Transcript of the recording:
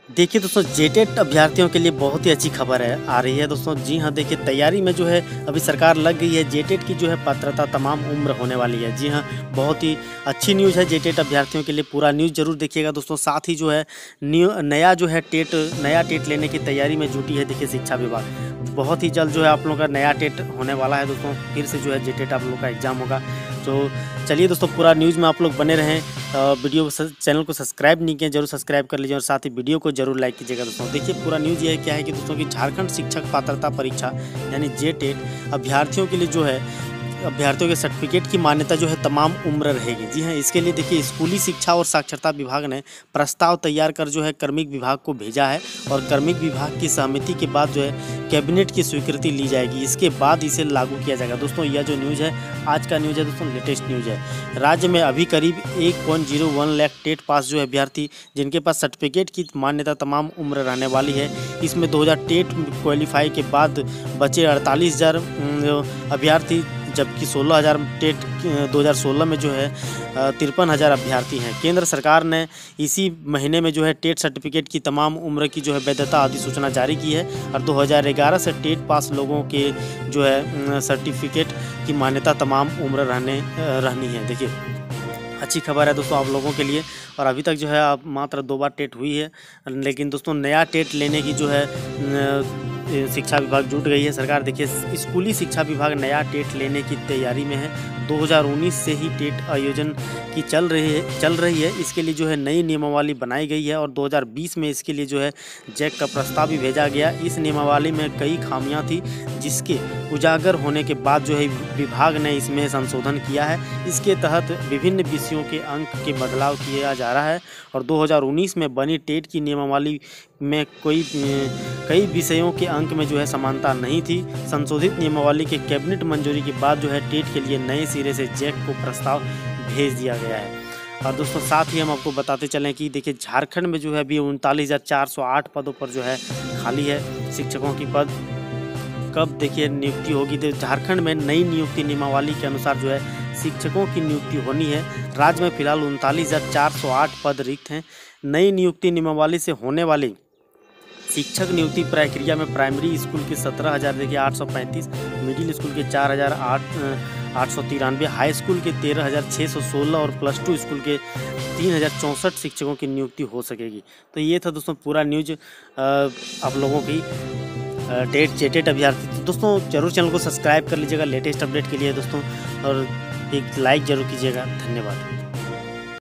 देखिए दोस्तों, जेटेट अभ्यर्थियों के लिए बहुत ही अच्छी खबर है आ रही है दोस्तों। जी हाँ, देखिए तैयारी में जो है अभी सरकार लग गई है। जेटेट की जो है पात्रता तमाम उम्र होने वाली है। जी हाँ, बहुत ही अच्छी न्यूज़ है जेटेट अभ्यर्थियों के लिए। पूरा न्यूज़ जरूर देखिएगा दोस्तों। साथ ही जो है नया जो है नया टेट लेने की तैयारी में जुटी है देखिए शिक्षा विभाग। बहुत ही जल्द जो है आप लोगों का नया टेट होने वाला है दोस्तों। फिर से जो है जेटेट आप लोगों का एग्जाम होगा। तो चलिए दोस्तों, पूरा न्यूज़ में आप लोग बने रहें। चैनल को सब्सक्राइब नहीं किया, जरूर सब्सक्राइब कर लीजिए और साथ ही वीडियो को जरूर लाइक कीजिएगा दोस्तों। देखिए पूरा न्यूज़ ये है क्या है कि दोस्तों की झारखंड शिक्षक पात्रता परीक्षा यानी जेटेट अभ्यर्थियों के लिए जो है अभ्यर्थियों के सर्टिफिकेट की मान्यता जो है तमाम उम्र रहेगी। जी हाँ, इसके लिए देखिए स्कूली शिक्षा और साक्षरता विभाग ने प्रस्ताव तैयार कर जो है कार्मिक विभाग को भेजा है और कार्मिक विभाग की सहमति के बाद जो है कैबिनेट की स्वीकृति ली जाएगी। इसके बाद इसे लागू किया जाएगा। दोस्तों यह जो न्यूज़ है आज का न्यूज़ है दोस्तों, लेटेस्ट न्यूज़ है। राज्य में अभी करीब 1.01 लाख टेट पास जो है अभ्यर्थी जिनके पास सर्टिफिकेट की मान्यता तमाम उम्र रहने वाली है। इसमें 2000 टेट क्वालिफाई के बाद बचे 48,000 अभ्यर्थी, जबकि 16,000 टेट 2016 में जो है 53,000 अभ्यर्थी हैं। केंद्र सरकार ने इसी महीने में जो है टेट सर्टिफिकेट की तमाम उम्र की जो है वैधता अधिसूचना जारी की है और 2011 से टेट पास लोगों के जो है सर्टिफिकेट की मान्यता तमाम उम्र रहनी है। देखिए अच्छी खबर है दोस्तों आप लोगों के लिए। और अभी तक जो है अब मात्र 2 बार टेट हुई है, लेकिन दोस्तों नया टेट लेने की जो है शिक्षा विभाग जुट गई है सरकार। देखिए स्कूली शिक्षा विभाग नया टेट लेने की तैयारी में है। 2019 से ही टेट आयोजन की चल रही है। इसके लिए जो है नई नियमावली बनाई गई है और 2020 में इसके लिए जो है जैक का प्रस्ताव भी भेजा गया। इस नियमावली में कई खामियां थी जिसके उजागर होने के बाद जो है विभाग ने इसमें संशोधन किया है। इसके तहत विभिन्न विषयों के अंक के बदलाव किया जा रहा है और 2019 में बनी टेट की नियमावली में कई विषयों के अंक में जो है समानता नहीं थी। संशोधित नियमावली के कैबिनेट मंजूरी के बाद जो है टेट के लिए नए सिरे से जैक को प्रस्ताव भेज दिया गया है। और दोस्तों साथ ही हम आपको बताते चलें कि देखिए झारखंड में जो है अभी 39,408 पदों पर जो है खाली है शिक्षकों की पद। कब देखिए नियुक्ति होगी, तो झारखंड में नई नियुक्ति नियमावली के अनुसार जो है शिक्षकों की नियुक्ति होनी है। राज्य में फिलहाल 39,408 पद रिक्त हैं। नई नियुक्ति नियमावली से होने वाली शिक्षक नियुक्ति प्रक्रिया में प्राइमरी स्कूल के 17,835, मिडिल स्कूल के 4,893, हाई स्कूल के 13,616 और प्लस 2 स्कूल के 3,064 शिक्षकों की नियुक्ति हो सकेगी। तो ये था दोस्तों पूरा न्यूज आप लोगों की जेटेट अभ्यर्थी। तो दोस्तों जरूर चैनल को सब्सक्राइब कर लीजिएगा लेटेस्ट अपडेट के लिए दोस्तों, और एक लाइक जरूर कीजिएगा। धन्यवाद।